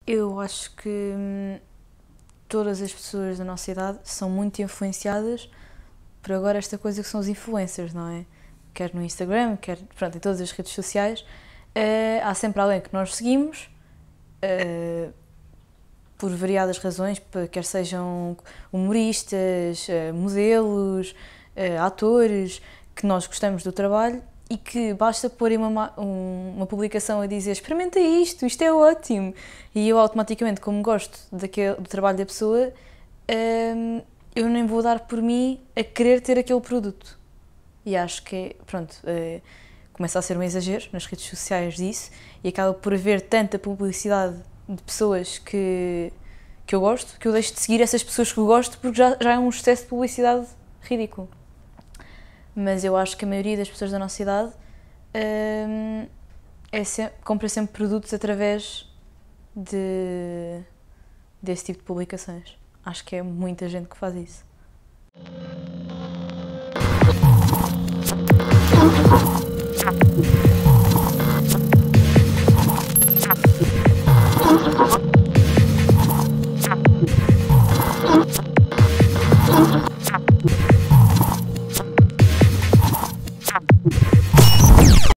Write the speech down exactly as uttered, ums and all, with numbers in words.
Eu acho que hum, todas as pessoas da nossa idade são muito influenciadas por agora esta coisa que são os influencers, não é? Quer no Instagram, quer pronto, em todas as redes sociais, eh, há sempre alguém que nós seguimos, eh, por variadas razões, quer sejam humoristas, eh, modelos, eh, atores, que nós gostamos do trabalho e que basta pôr uma, um, uma publicação a dizer experimenta isto, isto é ótimo, e eu automaticamente, como gosto daquele, do trabalho da pessoa, hum, eu nem vou dar por mim a querer ter aquele produto. E acho que, pronto, é, começa a ser um exagero nas redes sociais disso e acaba por haver tanta publicidade de pessoas que, que eu gosto, que eu deixo de seguir essas pessoas que eu gosto porque já, já é um excesso de publicidade ridículo. Mas eu acho que a maioria das pessoas da nossa idade hum, é sempre, compra sempre produtos através de, desse tipo de publicações. Acho que é muita gente que faz isso.